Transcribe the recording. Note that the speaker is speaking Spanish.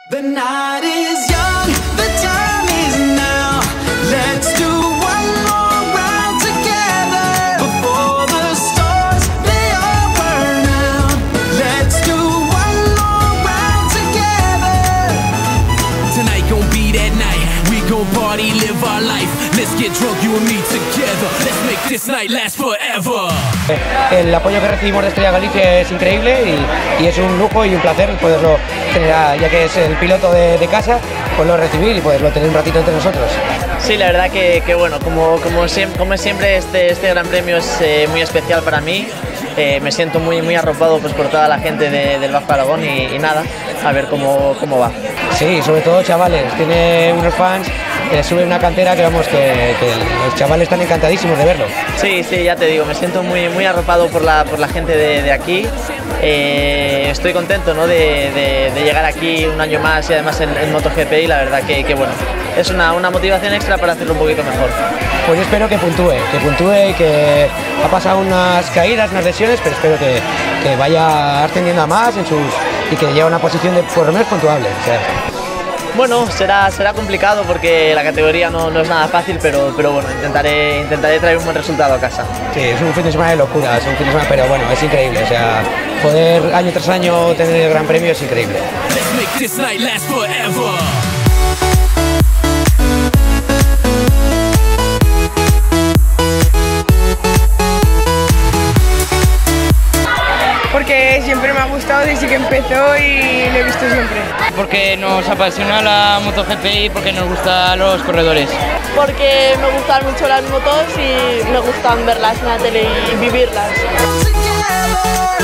The night is young, the time is now. Let's do one more round together before the stars they all burn out. Let's do one more round together. Tonight gon' be that night. We gon' party, live our life. Let's get drunk, you and me together. Let's make this night last forever. El apoyo que recibimos de Estrella Galicia es increíble y es un lujo y un placer poderlo tener, ya que es el piloto de casa, poderlo recibir y poderlo tener un ratito entre nosotros. Sí, la verdad que bueno, como siempre este Gran Premio es muy especial para mí. Me siento muy arropado pues, por toda la gente del Bajo Aragón y nada, a ver cómo va. Sí, sobre todo chavales, tiene unos fans que sube una cantera que vamos, que los chavales están encantadísimos de verlo. Sí, ya te digo, me siento muy arropado por la gente de aquí. Estoy contento, ¿no? de llegar aquí un año más y además en MotoGP y la verdad que bueno, es una motivación extra para hacerlo un poquito mejor. Pues yo espero que puntúe y que ha pasado unas caídas, unas lesiones, pero espero que vaya ascendiendo a más y que llegue a una posición de por lo menos puntuable. O sea. Bueno, será complicado porque la categoría no es nada fácil, pero bueno, intentaré traer un buen resultado a casa. Sí, es un fin de semana de locura, es un fin de semana, pero bueno, es increíble, o sea, poder año tras año tener el Gran Premio es increíble. Porque siempre me ha gustado desde que empezó y lo he visto siempre. Porque nos apasiona la MotoGP y porque nos gustan los corredores. Porque me gustan mucho las motos y me gustan verlas en la tele y vivirlas.